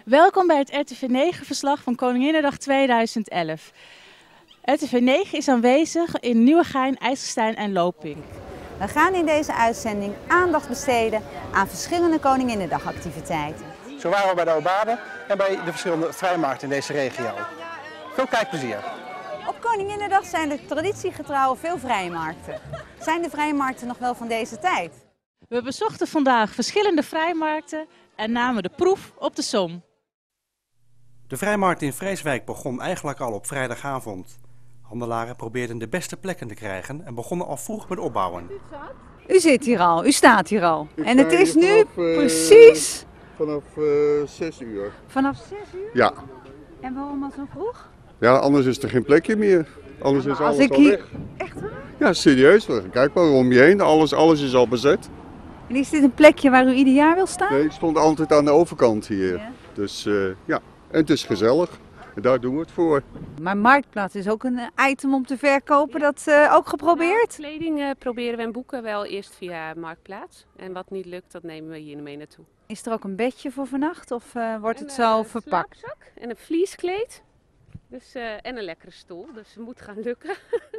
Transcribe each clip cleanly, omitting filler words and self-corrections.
Welkom bij het RTV 9-verslag van Koninginnedag 2011. RTV 9 is aanwezig in Nieuwegein, IJsselstein en Lopink. We gaan in deze uitzending aandacht besteden aan verschillende Koninginnedagactiviteiten. Zo waren we bij de Obade en bij de verschillende vrijmarkten in deze regio. Veel kijkplezier! Op Koninginnedag zijn er traditiegetrouw veel vrijmarkten. Zijn de vrijmarkten nog wel van deze tijd? We bezochten vandaag verschillende vrijmarkten en namen de proef op de som. De vrijmarkt in Vreeswijk begon eigenlijk al op vrijdagavond. Handelaren probeerden de beste plekken te krijgen en begonnen al vroeg met opbouwen. U zit hier al, u staat hier al. En het is nu vanaf, precies... Vanaf 6 uur. Vanaf 6 uur? Ja. En waarom al zo vroeg? Ja, anders is er geen plekje meer. Anders is Als alles ik al hier... weg. Echt waar? Ja, serieus. Kijk maar om je heen. Alles is al bezet. En is dit een plekje waar u ieder jaar wil staan? Nee, ik stond altijd aan de overkant hier. Ja. Dus ja, en het is gezellig. En daar doen we het voor. Maar Marktplaats is ook een item om te verkopen, dat ook geprobeerd? Kleding proberen we en boeken wel eerst via Marktplaats. En wat niet lukt, dat nemen we hier mee naartoe. Is er ook een bedje voor vannacht of wordt het zo verpakt? Een slaapzak en een vlieskleed. Dus, en een lekkere stoel, dus het moet gaan lukken.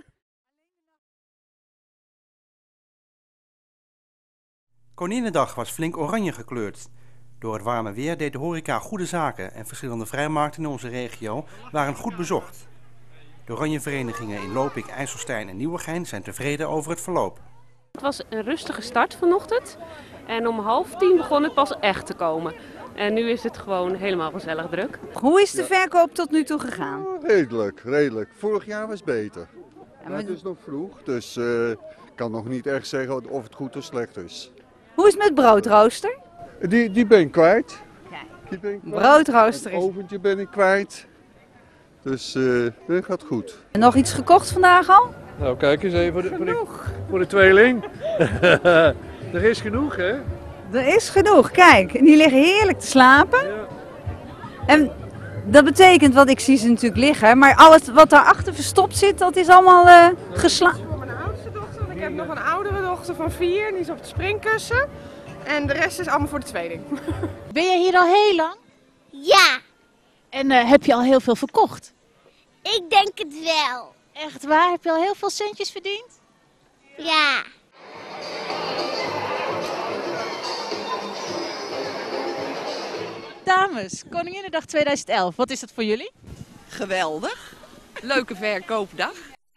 Koninginnedag was flink oranje gekleurd. Door het warme weer deed de horeca goede zaken en verschillende vrijmarkten in onze regio waren goed bezocht. De oranjeverenigingen in Lopink, IJsselstein en Nieuwegein zijn tevreden over het verloop. Het was een rustige start vanochtend en om 9:30 begon het pas echt te komen. En nu is het gewoon helemaal gezellig druk. Hoe is de verkoop tot nu toe gegaan? Redelijk. Vorig jaar was beter. Maar het is nog vroeg, dus ik kan nog niet echt zeggen of het goed of slecht is. Hoe is het met broodrooster? Die ben ik kwijt. Broodrooster Het is... oventje ben ik kwijt. Dus dat gaat goed. En nog iets gekocht vandaag al? Nou, kijk eens even voor de tweeling. Er is genoeg, hè? Er is genoeg, kijk. En die liggen heerlijk te slapen. Ja. En dat betekent, wat ik zie ze natuurlijk liggen, maar alles wat daarachter verstopt zit, dat is allemaal geslapen. Voor mijn oudste dochter, want ik heb nog een oudere dochter van 4, die is op het springkussen. En de rest is allemaal voor de tweeling. Ben jij hier al heel lang? Ja, En heb je al heel veel verkocht? ik denk het wel. Echt waar? Heb je al heel veel centjes verdiend? Ja. Dames, Koninginnedag 2011, wat is dat voor jullie? Geweldig. Leuke verkoopdag.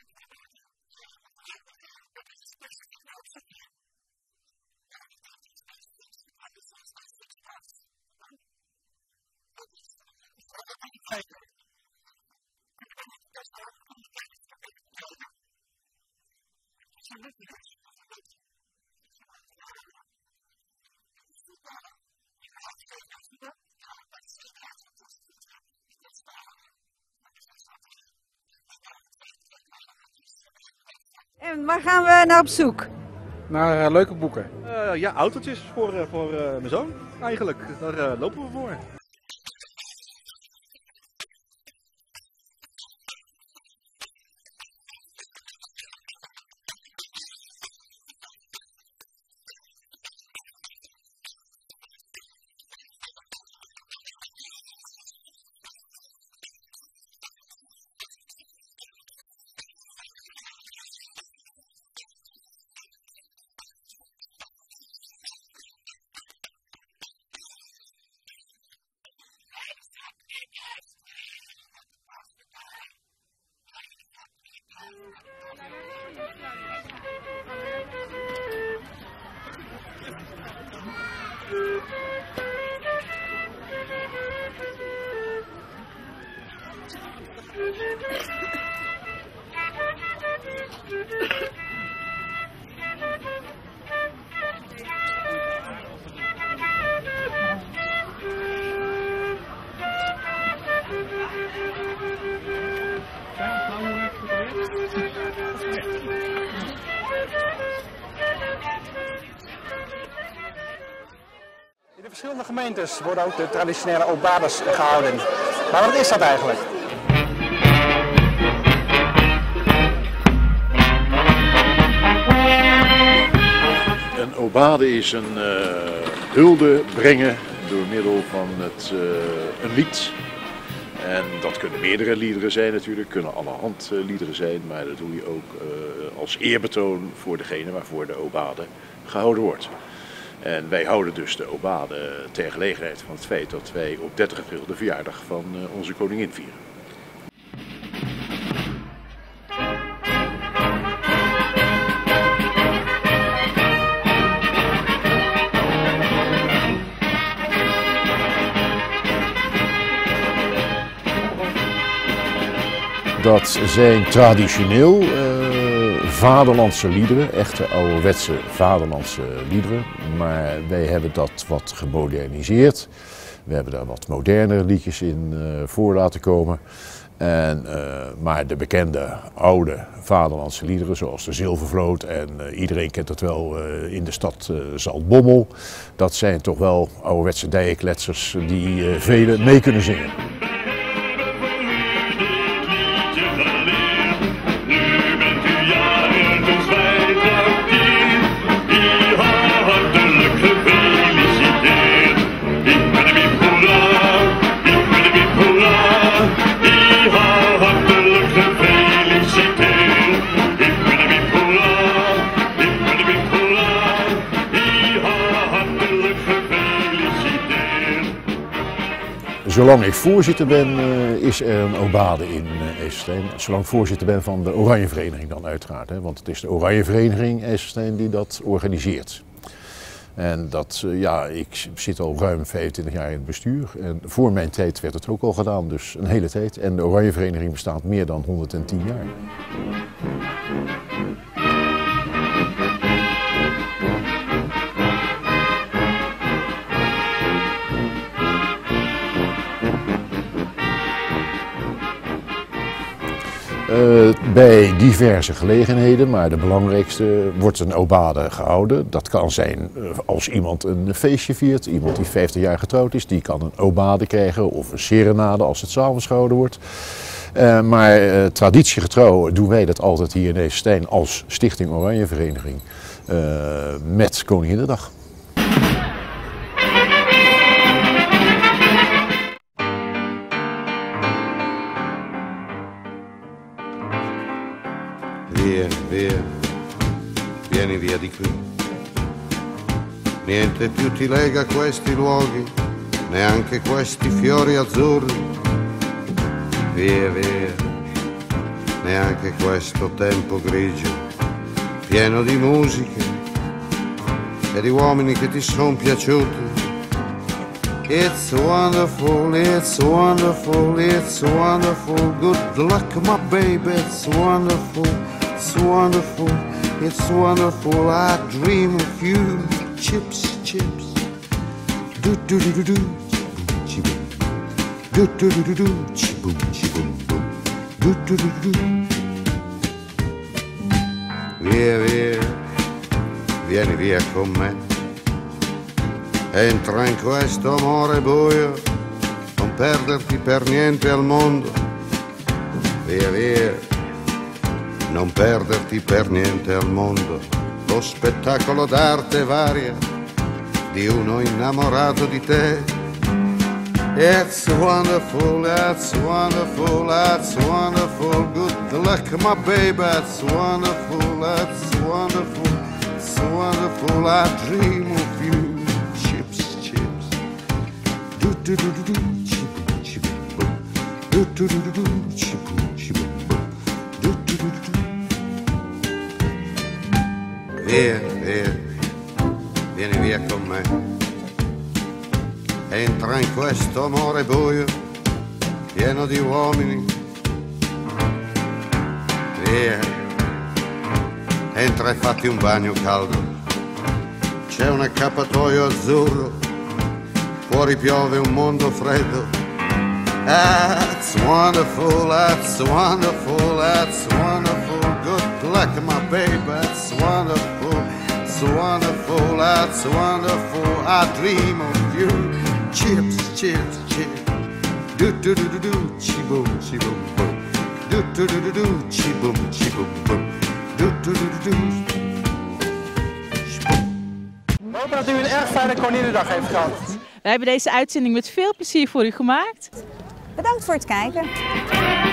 En waar gaan we naar op zoek? Naar leuke boeken. Ja, autootjes voor mijn zoon eigenlijk. Daar lopen we voor. In de verschillende gemeentes worden ook de traditionele Obades gehouden. Maar wat is dat eigenlijk? Een obade is een hulde brengen door middel van een lied. En dat kunnen meerdere liederen zijn natuurlijk, kunnen allerhand liederen zijn, maar dat doe je ook als eerbetoon voor degene waarvoor de obade gehouden wordt. En wij houden dus de obade ter gelegenheid van het feit dat wij op 30 april de verjaardag van onze koningin vieren. Dat zijn traditioneel vaderlandse liederen, echte ouderwetse vaderlandse liederen. Maar wij hebben dat wat gemoderniseerd. We hebben daar wat modernere liedjes in voor laten komen. Maar de bekende oude vaderlandse liederen, zoals de Zilvervloot en iedereen kent het wel in de stad Zaltbommel. Dat zijn toch wel ouderwetse dijenkletsers die velen mee kunnen zingen. Zolang ik voorzitter ben, is er een obade in IJsselstein. Zolang ik voorzitter ben van de Oranjevereniging dan uiteraard. Hè, want het is de Oranjevereniging IJsselstein die dat organiseert. En dat, ja, ik zit al ruim 25 jaar in het bestuur. En voor mijn tijd werd het ook al gedaan, dus een hele tijd. En de Oranjevereniging bestaat meer dan 110 jaar. Bij diverse gelegenheden, maar de belangrijkste wordt een obade gehouden. Dat kan zijn als iemand een feestje viert, iemand die 50 jaar getrouwd is, die kan een obade krijgen of een serenade als het 's avonds gehouden wordt. Maar traditiegetrouw doen wij dat altijd hier in IJsselstein als Stichting Oranjevereniging met Koninginnedag. Vieni via di qui. Niente più ti lega questi luoghi, neanche questi fiori azzurri. Via, via, neanche questo tempo grigio, pieno di musiche e di uomini che ti son piaciuti. It's wonderful, it's wonderful, it's wonderful. Good luck, my baby, it's wonderful, it's wonderful, it's wonderful. I dream of you. Chips, chips. Do do do do do. Chiboom. Do do do do do. Chiboom, chiboom, boom. Do do do do do. Via, via, vieni via con me. Entra in questo amore buio, non perderti per niente al mondo. Via, via, non perderti per niente al mondo. Lo spettacolo d'arte varia di uno innamorato di te. It's wonderful, it's wonderful, it's wonderful. Good luck, my baby, it's wonderful, it's wonderful, it's wonderful. I dream of you. Do do do do, chiboom, chiboom, boom. Do do do do, chiboom, chiboom, boom. Do do do do. Via, via, vieni via con me. Entra in questo amore buio, pieno di uomini. Via, entra e fatti un bagno caldo. C'è un accappatoio azzurro. Fuori piove un mondo freddo. That's wonderful, that's wonderful, that's wonderful. Good luck, my baby, that's wonderful, it's wonderful, that's wonderful. I dream of you. Chips, chips, chips. Do do do do do, chiboom, chiboom, boom. Do do do do do, chiboom, chiboom, boom. Do do do do do. We hopen dat u een erg fijne Koninginnedag heeft gehad. Wij hebben deze uitzending met veel plezier voor u gemaakt. Bedankt voor het kijken.